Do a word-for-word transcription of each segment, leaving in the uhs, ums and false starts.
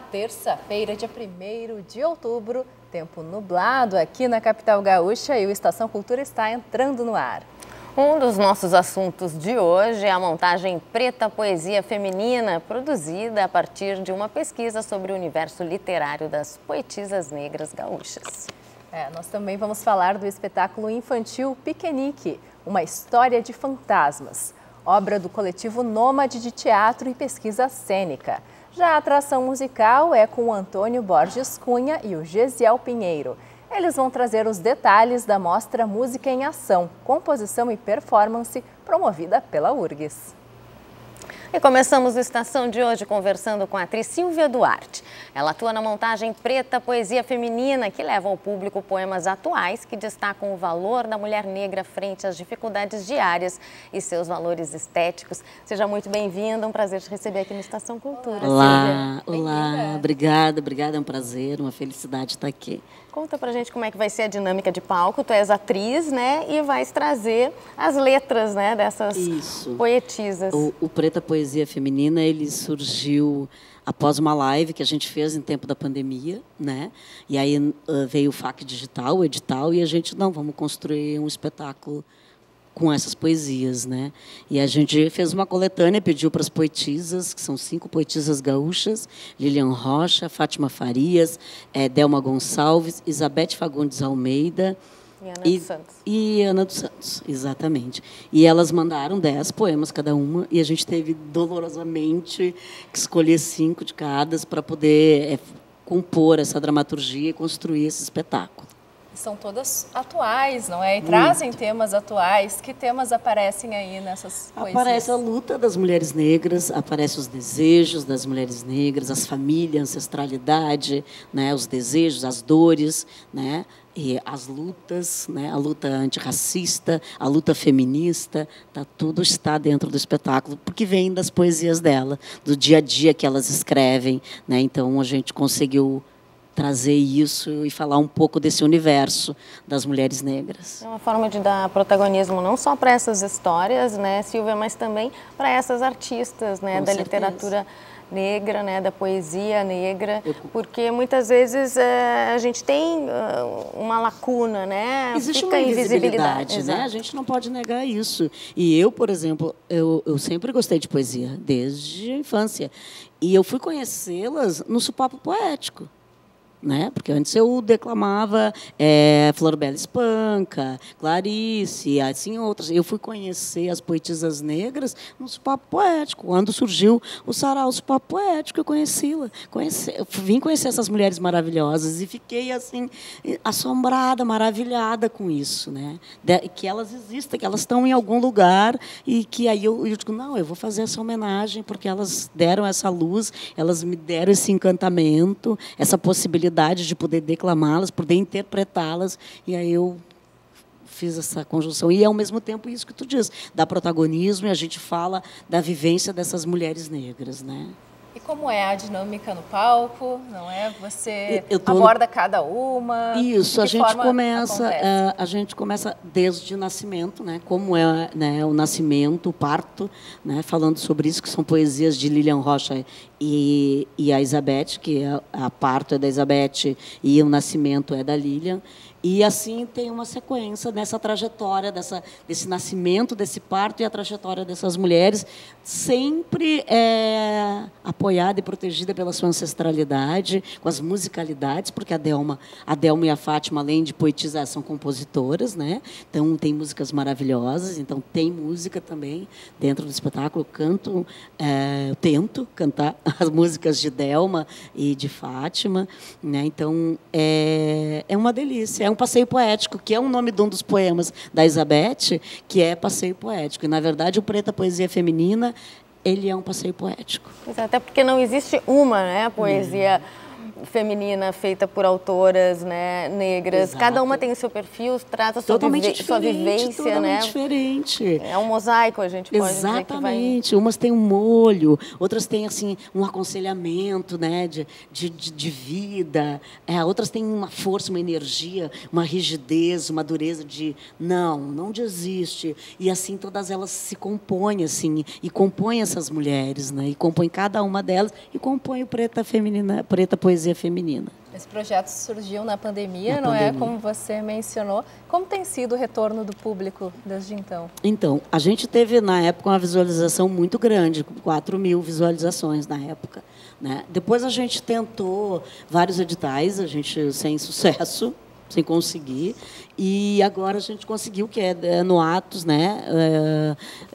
terça-feira, dia primeiro de outubro, tempo nublado aqui na capital gaúcha e o Estação Cultura está entrando no ar. Um dos nossos assuntos de hoje é a montagem Preta Poesia Feminina, produzida a partir de uma pesquisa sobre o universo literário das poetisas negras gaúchas. É, nós também vamos falar do espetáculo infantil Piquenique, uma história de fantasmas, obra do coletivo Nômade de Teatro e Pesquisa Cênica. Já a atração musical é com o Antônio Borges Cunha e o Gesiel Pinheiro. Eles vão trazer os detalhes da mostra Música em Ação, Composição e Performance, promovida pela U R G S. E começamos a Estação de hoje conversando com a atriz Silvia Duarte. Ela atua na montagem Preta Poesia Feminina, que leva ao público poemas atuais que destacam o valor da mulher negra frente às dificuldades diárias e seus valores estéticos. Seja muito bem-vinda, um prazer te receber aqui no Estação Cultura. Olá, olá, obrigada, obrigada, é um prazer, uma felicidade estar aqui. Conta pra gente como é que vai ser a dinâmica de palco. Tu és atriz, né? E vais trazer as letras, né, dessas Isso. poetisas. O, o Preta Poesia Feminina, ele surgiu após uma live que a gente fez em tempo da pandemia, né? E aí uh, veio o F A C Digital, o edital, e a gente, não, vamos construir um espetáculo com essas poesias, né? E a gente fez uma coletânea, pediu para as poetisas, que são cinco poetisas gaúchas, Lilian Rocha, Fátima Farias, é, Delma Gonçalves, Isabete Fagundes Almeida e Ana e, dos Santos. E Ana dos Santos, exatamente. E elas mandaram dez poemas cada uma, e a gente teve dolorosamente que escolher cinco de cada para poder é, compor essa dramaturgia e construir esse espetáculo. São todas atuais, não é? E trazem Muito. temas atuais. Que temas aparecem aí nessas poesias? Aparece a luta das mulheres negras, aparece os desejos das mulheres negras, as famílias, a ancestralidade, né? Os desejos, as dores, né? E as lutas, né? A luta antirracista, a luta feminista, tá, tudo está dentro do espetáculo, porque vem das poesias dela, do dia a dia que elas escrevem, né? Então, a gente conseguiu trazer isso e falar um pouco desse universo das mulheres negras. É uma forma de dar protagonismo não só para essas histórias, né, Silvia, mas também para essas artistas, né, Com da certeza. literatura negra, né, da poesia negra, Eu... porque muitas vezes é, a gente tem uh, uma lacuna, né? Existe Fica uma invisibilidade, invisibilidade, né? A gente não pode negar isso. E eu, por exemplo, eu, eu sempre gostei de poesia, desde a infância. E eu fui conhecê-las no Sopapo Poético. Né? Porque antes eu declamava é, Florbela Espanca, Clarice, assim outras. Eu fui conhecer as poetisas negras no Sopapo Poético. Quando surgiu o Sarau Sopapo Poético, eu conheci-la. Conheci, eu vim conhecer essas mulheres maravilhosas e fiquei assim assombrada, maravilhada com isso, né? De, que elas existem, que elas estão em algum lugar e que aí eu, eu digo, não, eu vou fazer essa homenagem porque elas deram essa luz, elas me deram esse encantamento, essa possibilidade de poder declamá-las, poder interpretá-las, e aí eu fiz essa conjunção. E, ao mesmo tempo, isso que tu diz, dá protagonismo e a gente fala da vivência dessas mulheres negras, né? E como é a dinâmica no palco, não é? Você tô... aborda cada uma? Isso, a gente começa, a, a gente começa desde o nascimento, né? Como é, né, o nascimento, o parto, né? Falando sobre isso, que são poesias de Lilian Rocha e, e a Isabete, que a, a parto é da Isabete e o nascimento é da Lilian. E assim tem uma sequência nessa trajetória, dessa, desse nascimento, desse parto e a trajetória dessas mulheres, sempre é, apoiada e protegida pela sua ancestralidade, com as musicalidades, porque a Delma, a Delma e a Fátima, além de poetizar, são compositoras, né? Então tem músicas maravilhosas, então tem música também dentro do espetáculo. Eu canto, é, eu tento cantar as músicas de Delma e de Fátima, né? Então é, é uma delícia. É um passeio poético, que é o nome de um dos poemas da Isabete, que é Passeio Poético. E, na verdade, o Preta Poesia Feminina, ele é um passeio poético. Até porque não existe uma, né, poesia feminina feita por autoras, né, negras. Exato. Cada uma tem o seu perfil, trata a sua, vive sua vivência, totalmente né? diferente. É um mosaico, a gente pode Exatamente. dizer que vai... Umas têm um molho, outras têm assim um aconselhamento, né, de, de, de, de vida. É, outras têm uma força, uma energia, uma rigidez, uma dureza de não, não desiste. E assim todas elas se compõem assim e compõem essas mulheres, né? E compõem cada uma delas e compõem o Preta Feminina, Preta Poesia Feminina. Esse projeto surgiu na pandemia, na não pandemia. é? Como você mencionou. Como tem sido o retorno do público desde então? Então, a gente teve, na época, uma visualização muito grande, quatro mil visualizações na época, né? Depois a gente tentou vários editais, a gente sem sucesso, sem conseguir, e agora a gente conseguiu, que é no Atos, né? É,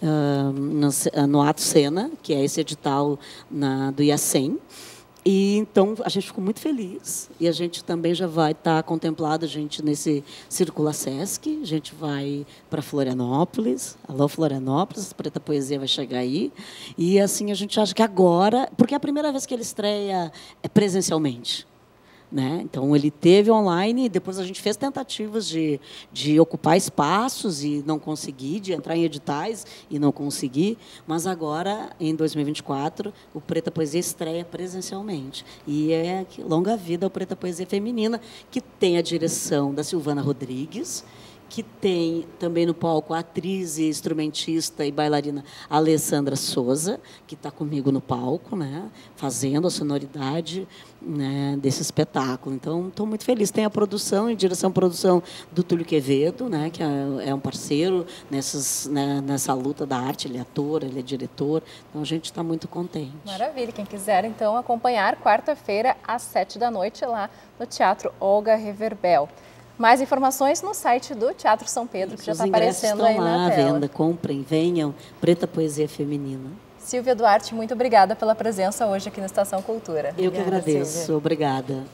é, no Atos Sena, que é esse edital na, do IACEM. E então a gente ficou muito feliz e a gente também já vai estar contemplado a gente nesse Círculo Sesc, a gente vai para Florianópolis, alô Florianópolis, Preta Poesia vai chegar aí e assim a gente acha que agora, porque é a primeira vez que ele estreia presencialmente. Né? Então, ele teve online, depois a gente fez tentativas de, de ocupar espaços e não consegui, de entrar em editais e não consegui, mas agora, em dois mil e vinte e quatro, o Preta Poesia estreia presencialmente. E é longa vida ao Preta Poesia Feminina, que tem a direção da Silvana Rodrigues, que tem também no palco a atriz, e instrumentista e bailarina Alessandra Souza, que está comigo no palco, né, fazendo a sonoridade, né, desse espetáculo. Então, estou muito feliz. Tem a produção, em direção à produção do Túlio Quevedo, né, que é, é um parceiro nessas, né, nessa luta da arte. Ele é ator, ele é diretor. Então, a gente está muito contente. Maravilha. Quem quiser, então, acompanhar, quarta-feira, às sete da noite, lá no Teatro Olga Reverbel. Mais informações no site do Teatro São Pedro, que já está aparecendo aí na tela. Os ingressos estão lá à venda, comprem, venham, Preta Poesia Feminina. Silvia Duarte, muito obrigada pela presença hoje aqui no Estação Cultura. Eu obrigada, que agradeço, Silvia. Obrigada.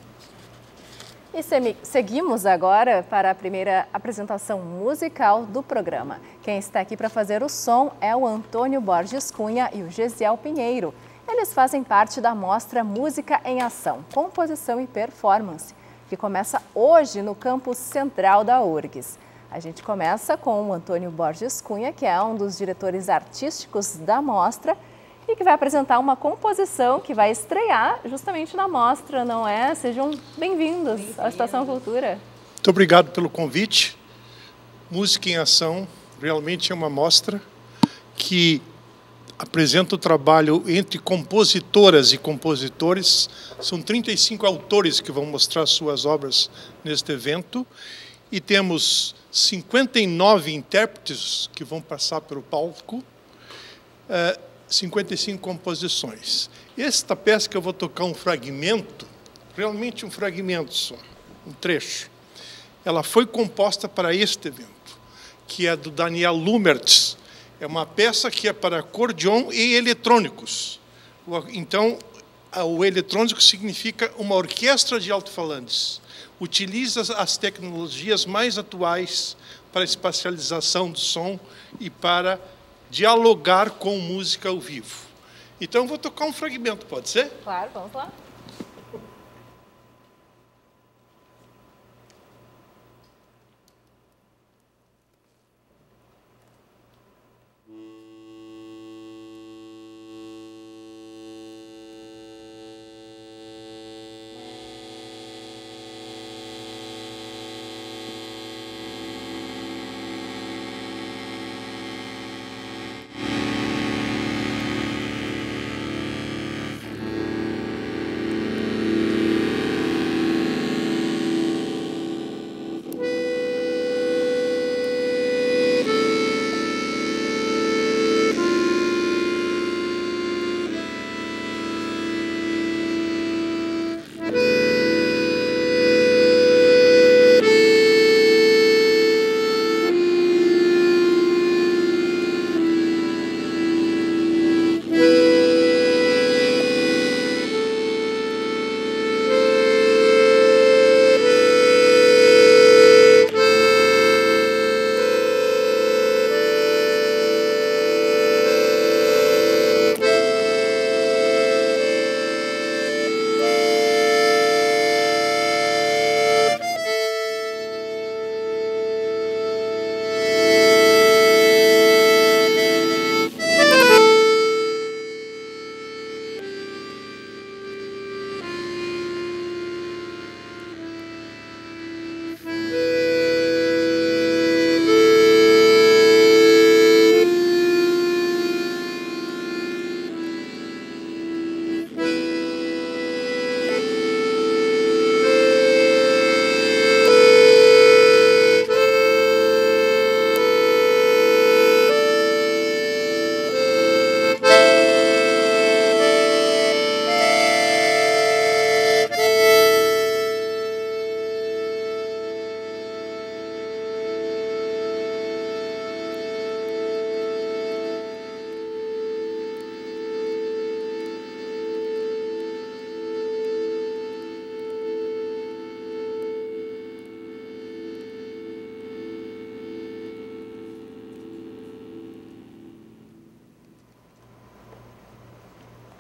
E seguimos agora para a primeira apresentação musical do programa. Quem está aqui para fazer o som é o Antônio Borges Cunha e o Gesiel Pinheiro. Eles fazem parte da mostra Música em Ação, Composição e Performance, que começa hoje no campus central da U R G S. A gente começa com o Antônio Borges Cunha, que é um dos diretores artísticos da mostra e que vai apresentar uma composição que vai estrear justamente na mostra, não é? Sejam bem-vindos à Estação Cultura. Muito obrigado pelo convite. Música em Ação realmente é uma mostra que apresenta o trabalho entre compositoras e compositores. São trinta e cinco autores que vão mostrar suas obras neste evento. E temos cinquenta e nove intérpretes que vão passar pelo palco, uh, cinquenta e cinco composições. Esta peça que eu vou tocar um fragmento, realmente um fragmento só, um trecho, ela foi composta para este evento, que é do Daniel Lumertz. É uma peça que é para acordeon e eletrônicos. Então, o eletrônico significa uma orquestra de alto-falantes. Utiliza as tecnologias mais atuais para a espacialização do som e para dialogar com música ao vivo. Então, vou tocar um fragmento, pode ser? Claro, vamos lá.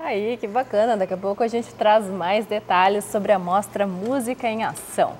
Aí, que bacana. Daqui a pouco a gente traz mais detalhes sobre a mostra Música em Ação.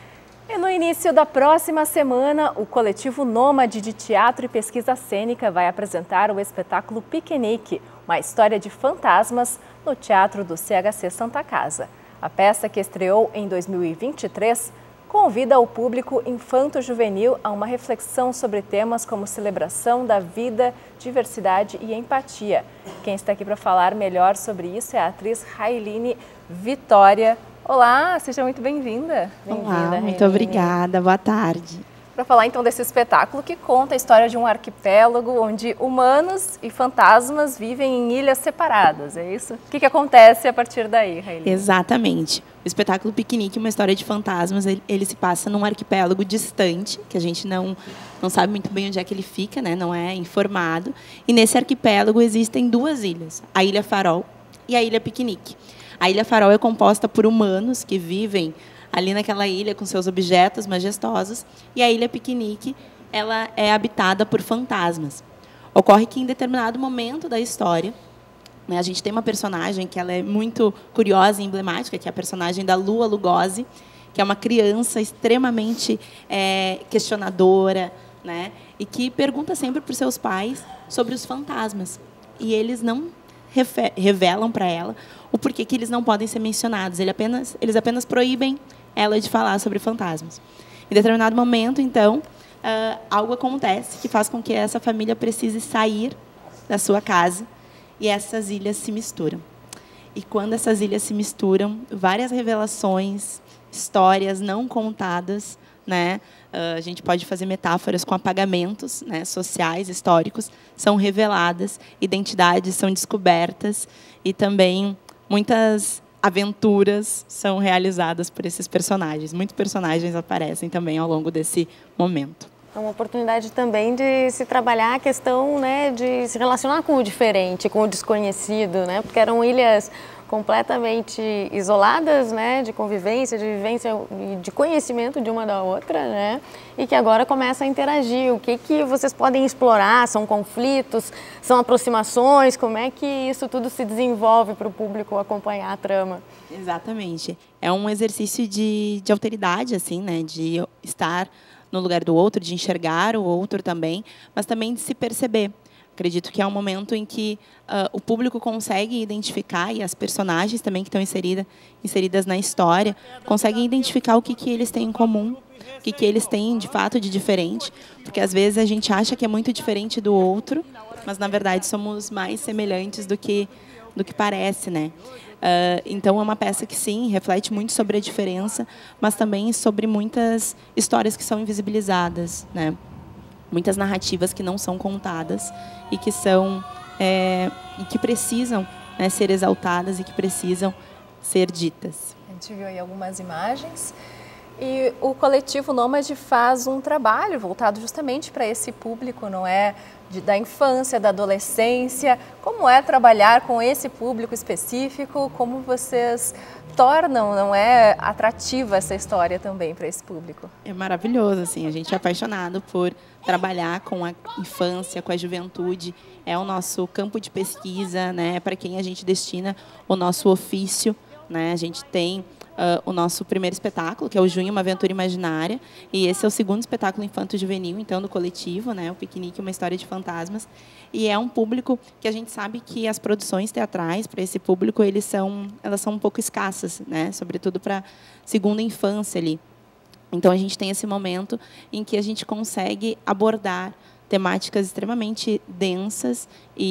E no início da próxima semana, o coletivo Nômade de Teatro e Pesquisa Cênica vai apresentar o espetáculo Piquenique, uma história de fantasmas, no Teatro do C H C Santa Casa. A peça, que estreou em dois mil e vinte e três, convida o público infanto-juvenil a uma reflexão sobre temas como celebração da vida, diversidade e empatia. Quem está aqui para falar melhor sobre isso é a atriz Railine Vitória. Olá, seja muito bem-vinda. Bem-vinda, Olá, muito obrigada, boa tarde. Para falar então desse espetáculo que conta a história de um arquipélago onde humanos e fantasmas vivem em ilhas separadas, é isso? O que, que acontece a partir daí, Railine? Exatamente. O espetáculo Piquenique, uma história de fantasmas, ele, ele se passa num arquipélago distante, que a gente não, não sabe muito bem onde é que ele fica, né? Não é informado. E nesse arquipélago existem duas ilhas, a Ilha Farol e a Ilha Piquenique. A Ilha Farol é composta por humanos que vivem ali naquela ilha com seus objetos majestosos, e a Ilha Piquenique, ela é habitada por fantasmas. Ocorre que em determinado momento da história, né, a gente tem uma personagem que ela é muito curiosa e emblemática, que é a personagem da Lua Lugosi, que é uma criança extremamente é, questionadora, né, e que pergunta sempre para os seus pais sobre os fantasmas. E eles não revelam para ela o porquê que eles não podem ser mencionados. Eles apenas, eles apenas proíbem ela de falar sobre fantasmas. Em determinado momento, então, uh, algo acontece que faz com que essa família precise sair da sua casa e essas ilhas se misturam. E quando essas ilhas se misturam, várias revelações, histórias não contadas, né? Uh, a gente pode fazer metáforas com apagamentos, né, sociais, históricos, são reveladas, identidades são descobertas e também muitas aventuras são realizadas por esses personagens. Muitos personagens aparecem também ao longo desse momento. É uma oportunidade também de se trabalhar a questão, né, de se relacionar com o diferente, com o desconhecido, né, porque eram ilhas completamente isoladas, né, de convivência, de vivência e de conhecimento de uma da outra, né, e que agora começa a interagir. O que que vocês podem explorar? São conflitos? São aproximações? Como é que isso tudo se desenvolve para o público acompanhar a trama? Exatamente. É um exercício de, de alteridade, assim, né, de estar no lugar do outro, de enxergar o outro também, mas também de se perceber. Acredito que é um momento em que uh, o público consegue identificar, e as personagens também que estão inserida, inseridas na história, conseguem identificar o que, que eles têm em comum, o que, que eles têm, de fato, de diferente, porque, às vezes, a gente acha que é muito diferente do outro, mas, na verdade, somos mais semelhantes do que, do que parece, né? Uh, então, é uma peça que, sim, reflete muito sobre a diferença, mas também sobre muitas histórias que são invisibilizadas, né? Muitas narrativas que não são contadas e que são é, e que precisam, né, ser exaltadas e que precisam ser ditas. A gente viu aí algumas imagens e o coletivo Nômade faz um trabalho voltado justamente para esse público, não é? De, da infância, da adolescência. Como é trabalhar com esse público específico? Como vocês tornam, não é, atrativa essa história também para esse público? É maravilhoso, assim, a gente é apaixonado por trabalhar com a infância, com a juventude. É o nosso campo de pesquisa, né, para quem a gente destina o nosso ofício, né? A gente tem Uh, o nosso primeiro espetáculo, que é o Junho, uma Aventura Imaginária, e esse é o segundo espetáculo infanto-juvenil, então, do coletivo, né, o Piquenique, uma história de fantasmas, e é um público que a gente sabe que as produções teatrais para esse público, eles são, elas são um pouco escassas, né, sobretudo para segunda infância ali. Então, a gente tem esse momento em que a gente consegue abordar temáticas extremamente densas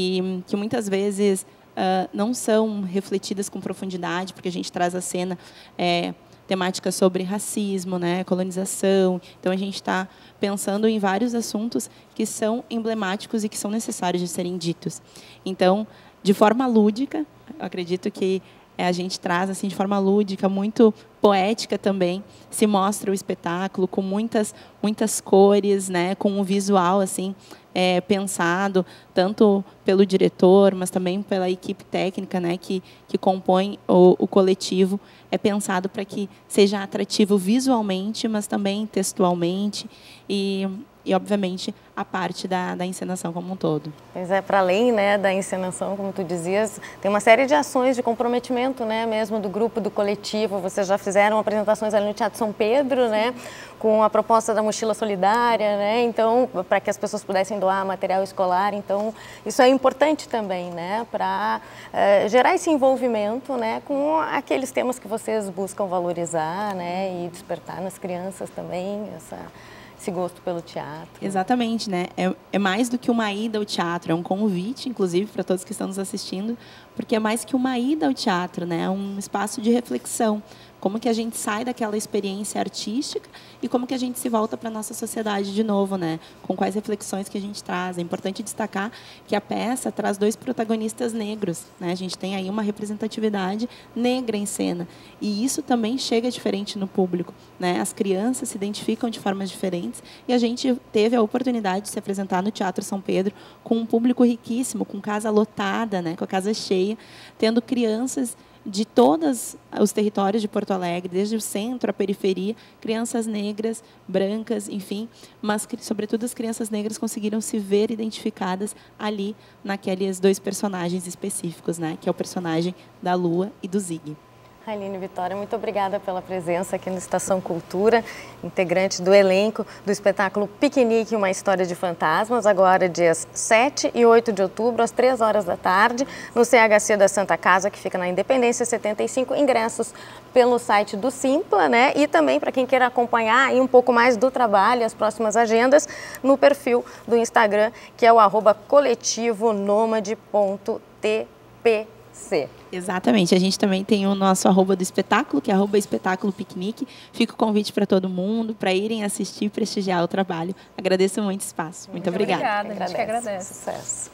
e que muitas vezes Uh, não são refletidas com profundidade, porque a gente traz à cena é, temáticas sobre racismo, né, colonização. Então, a gente está pensando em vários assuntos que são emblemáticos e que são necessários de serem ditos. Então, de forma lúdica, eu acredito que é, a gente traz assim de forma lúdica, muito poética também, se mostra o espetáculo com muitas, muitas cores, né, com um visual assim, É, pensado tanto pelo diretor, mas também pela equipe técnica, né, que, que compõe o, o coletivo, é pensado para que seja atrativo visualmente, mas também textualmente, e, e, obviamente, a parte da, da encenação como um todo. Pois é, para além, né, da encenação, como tu dizias, tem uma série de ações de comprometimento, né, mesmo do grupo, do coletivo. Vocês já fizeram apresentações ali no Teatro São Pedro, né, com a proposta da mochila solidária, né, então, para que as pessoas pudessem doar material escolar. Então, isso é importante também, né, para uh, gerar esse envolvimento, né, com aqueles temas que vocês buscam valorizar, né, e despertar nas crianças também essa... esse gosto pelo teatro. Exatamente, né? É, é mais do que uma ida ao teatro, é um convite, inclusive, para todos que estão nos assistindo, porque é mais que uma ida ao teatro, né? É um espaço de reflexão. Como que a gente sai daquela experiência artística e como que a gente se volta para a nossa sociedade de novo, né? Com quais reflexões que a gente traz. É importante destacar que a peça traz dois protagonistas negros, né? A gente tem aí uma representatividade negra em cena. E isso também chega diferente no público, né? As crianças se identificam de formas diferentes e a gente teve a oportunidade de se apresentar no Teatro São Pedro com um público riquíssimo, com casa lotada, né? Com a casa cheia, tendo crianças de todos os territórios de Porto Alegre, desde o centro à periferia, crianças negras, brancas, enfim, mas, sobretudo, as crianças negras conseguiram se ver identificadas ali naqueles dois personagens específicos, né? Que é o personagem da Lua e do Zig. Aline Vitória, muito obrigada pela presença aqui no Estação Cultura, integrante do elenco do espetáculo Piquenique, uma história de fantasmas, agora dias sete e oito de outubro, às três horas da tarde, no C H C da Santa Casa, que fica na Independência setenta e cinco, ingressos pelo site do Simpla, né? E também para quem queira acompanhar aí um pouco mais do trabalho, as próximas agendas, no perfil do Instagram, que é o arroba coletivo nômade ponto t p c. Exatamente. A gente também tem o nosso arroba do espetáculo, que é arroba espetáculo piquenique. Fica o convite para todo mundo, para irem assistir e prestigiar o trabalho. Agradeço muito o espaço. Muito, muito obrigada. Obrigada, a gente que agradece. Sucesso.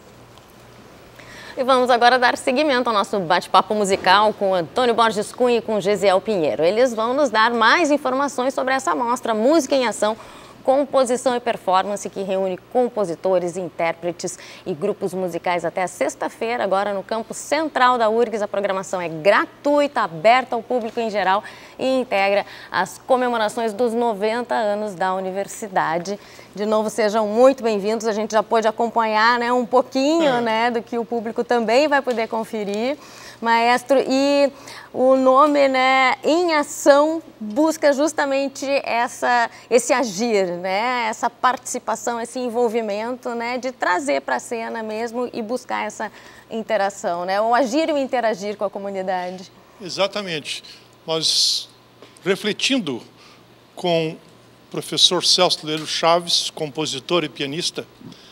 E vamos agora dar seguimento ao nosso bate-papo musical com Antônio Borges Cunha e com Gesiel Pinheiro. Eles vão nos dar mais informações sobre essa mostra Música em Ação, Composição e Performance, que reúne compositores, intérpretes e grupos musicais até a sexta-feira, agora no campus central da U R G S. A programação é gratuita, aberta ao público em geral e integra as comemorações dos noventa anos da universidade. De novo, sejam muito bem-vindos. A gente já pôde acompanhar, né, um pouquinho, né, do que o público também vai poder conferir. Maestro, e o nome, né, Em Ação, busca justamente essa, esse agir, né, essa participação, esse envolvimento, né, de trazer para a cena mesmo e buscar essa interação, né, o agir e o interagir com a comunidade. Exatamente. Nós, refletindo com o professor Celso Leiro Chaves, compositor e pianista,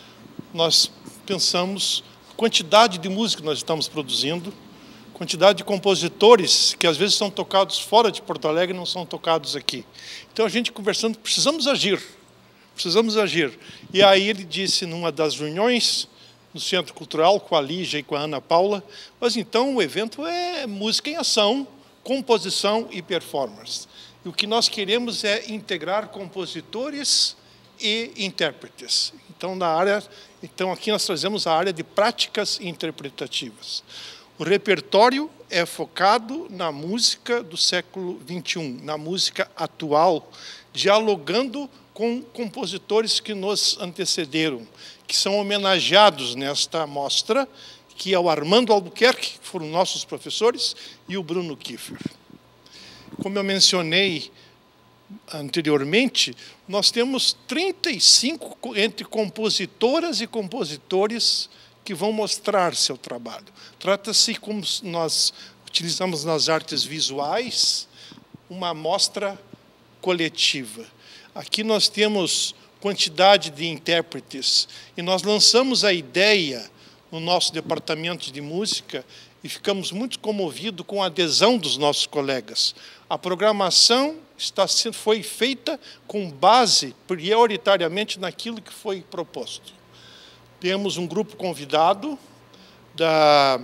nós pensamos a quantidade de música que nós estamos produzindo, quantidade de compositores que às vezes são tocados fora de Porto Alegre e não são tocados aqui. Então a gente conversando, precisamos agir, precisamos agir. E aí ele disse numa das reuniões no Centro Cultural com a Lígia e com a Ana Paula, mas então o evento é música em ação, composição e performance. E o que nós queremos é integrar compositores e intérpretes. Então na área, então aqui nós trazemos a área de práticas interpretativas. O repertório é focado na música do século vinte e um, na música atual, dialogando com compositores que nos antecederam, que são homenageados nesta mostra, que é o Armando Albuquerque, que foram nossos professores, e o Bruno Kiefer. Como eu mencionei anteriormente, nós temos trinta e cinco entre compositoras e compositores que vão mostrar seu trabalho. Trata-se, como nós utilizamos nas artes visuais, uma mostra coletiva. Aqui nós temos quantidade de intérpretes e nós lançamos a ideia no nosso departamento de música e ficamos muito comovidos com a adesão dos nossos colegas. A programação está sendo, foi feita com base prioritariamente naquilo que foi proposto. Temos um grupo convidado da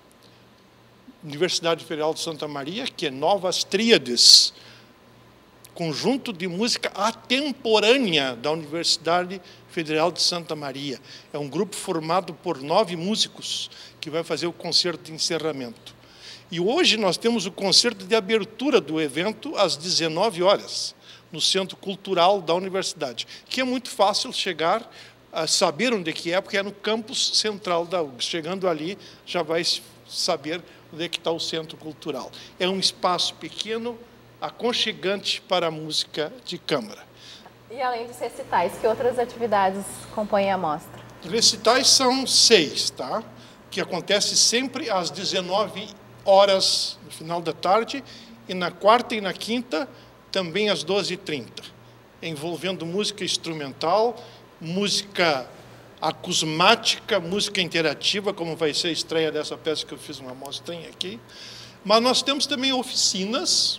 Universidade Federal de Santa Maria, que é Novas Tríades, conjunto de música atemporânea da Universidade Federal de Santa Maria. É um grupo formado por nove músicos que vai fazer o concerto de encerramento. E hoje nós temos o concerto de abertura do evento às dezenove horas. no Centro Cultural da Universidade, que é muito fácil chegar a saber onde é que é, porque é no campus central da U R G S. Chegando ali, já vai saber onde é que está o Centro Cultural. É um espaço pequeno, aconchegante para a música de câmara. E além dos recitais, que outras atividades compõem a mostra? Os recitais são seis, tá? Que acontece sempre às dezenove horas, no final da tarde, e na quarta e na quinta, também às doze e trinta, envolvendo música instrumental, música acusmática, música interativa, como vai ser a estreia dessa peça que eu fiz uma amostrinha aqui. Mas nós temos também oficinas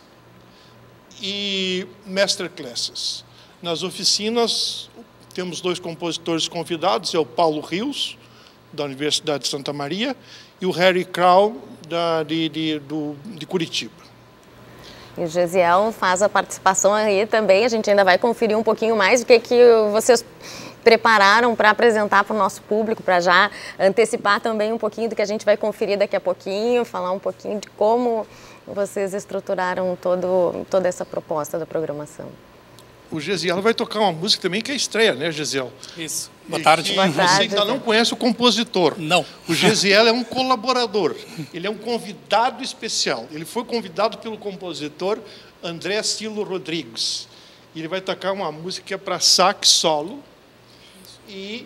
e masterclasses. Nas oficinas, temos dois compositores convidados, é o Paulo Rios, da Universidade de Santa Maria, e o Harry Crow, da, de, de, do, de Curitiba. E o Gesiel faz a participação aí também, a gente ainda vai conferir um pouquinho mais o que, que vocês prepararam para apresentar para o nosso público, para já antecipar também um pouquinho do que a gente vai conferir daqui a pouquinho, falar um pouquinho de como vocês estruturaram todo, toda essa proposta da programação. O Gesiel vai tocar uma música também que é estreia, né, Gesiel? Isso. Boa tarde. Boa tarde. Você ainda não conhece o compositor. Não. O Gesiel é um colaborador. Ele é um convidado especial. Ele foi convidado pelo compositor André Silo Rodrigues. E ele vai tocar uma música para sax solo. E...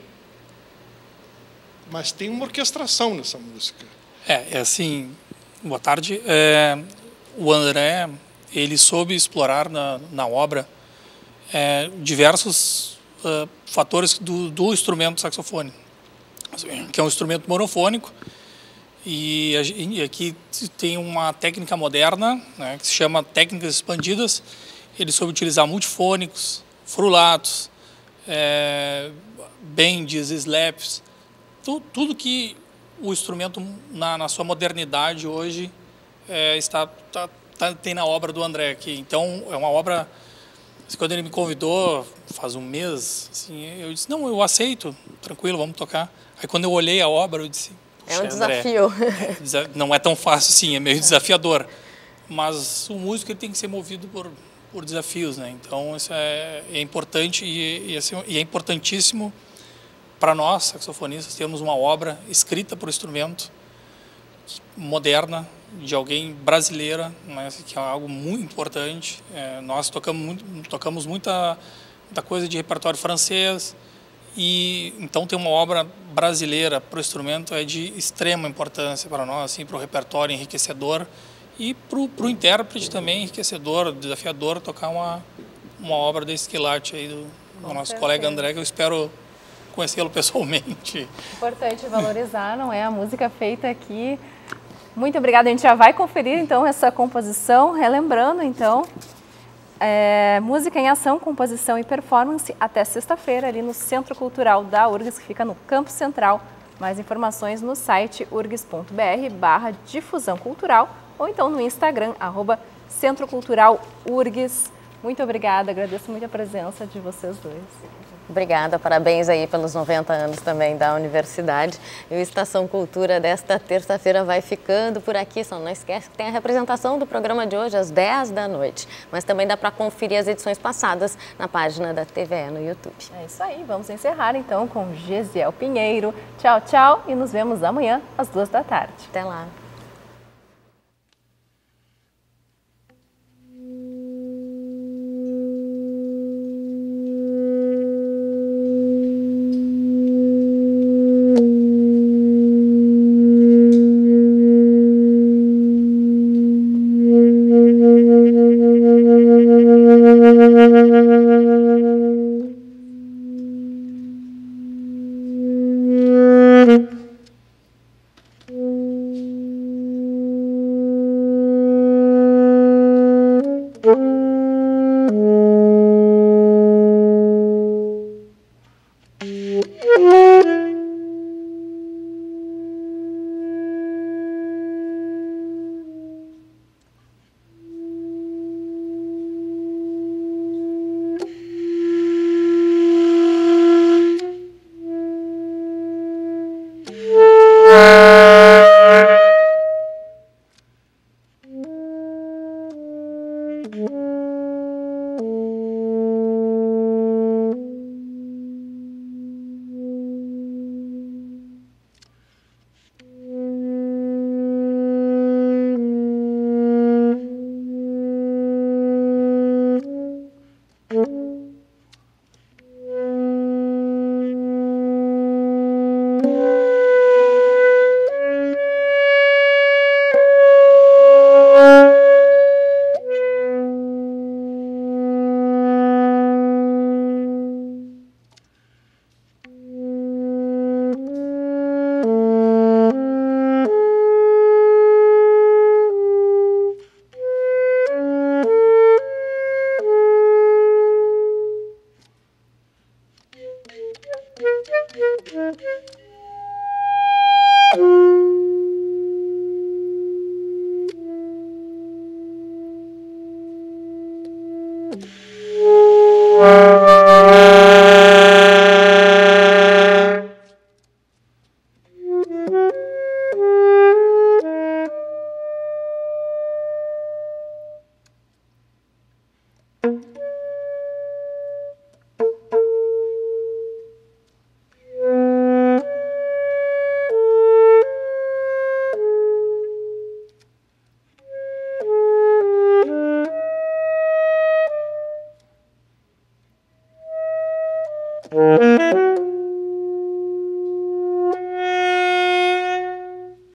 Mas tem uma orquestração nessa música. É, é assim, boa tarde. É, o André, ele soube explorar na, na obra é, diversos uh, fatores do, do instrumento saxofone, que é um instrumento monofônico, e, e aqui tem uma técnica moderna, né, que se chama técnicas expandidas. Ele soube utilizar multifônicos, frulatos, é, bends, slaps, tu, tudo que o instrumento na, na sua modernidade hoje é, está tá, tá, tem na obra do André aqui. Então é uma obra, quando ele me convidou faz um mês, assim, eu disse, não, eu aceito, tranquilo, vamos tocar. Aí quando eu olhei a obra eu disse, é um André, desafio. É, não é tão fácil assim, é meio desafiador, mas o músico ele tem que ser movido por por desafios, né? Então isso é, é importante e, e, assim, e é importantíssimo para nós saxofonistas termos uma obra escrita por instrumento, moderna, de alguém brasileira, né? Que é algo muito importante. É, nós tocamos muito, tocamos muita, muita coisa de repertório francês, e então ter uma obra brasileira para o instrumento é de extrema importância para nós, assim, para o repertório enriquecedor. E para o intérprete também, enriquecedor, desafiador, tocar uma, uma obra desse quilate aí do, do nosso colega André, que eu espero conhecê-lo pessoalmente. Importante valorizar, não é? A música feita aqui. Muito obrigada, a gente já vai conferir então essa composição, relembrando então, é, música em ação, composição e performance até sexta-feira ali no Centro Cultural da U R G S, que fica no Campo Central. Mais informações no site urgs ponto br barra difusão cultural, ou então no Instagram, arroba Centro Cultural U R G S. Muito obrigada, agradeço muito a presença de vocês dois. Obrigada, parabéns aí pelos noventa anos também da universidade. E o Estação Cultura desta terça-feira vai ficando por aqui. Só não esquece que tem a representação do programa de hoje às dez da noite. Mas também dá para conferir as edições passadas na página da T V E no YouTube. É isso aí, vamos encerrar então com Gesiel Pinheiro. Tchau, tchau e nos vemos amanhã às duas da tarde. Até lá. Música Música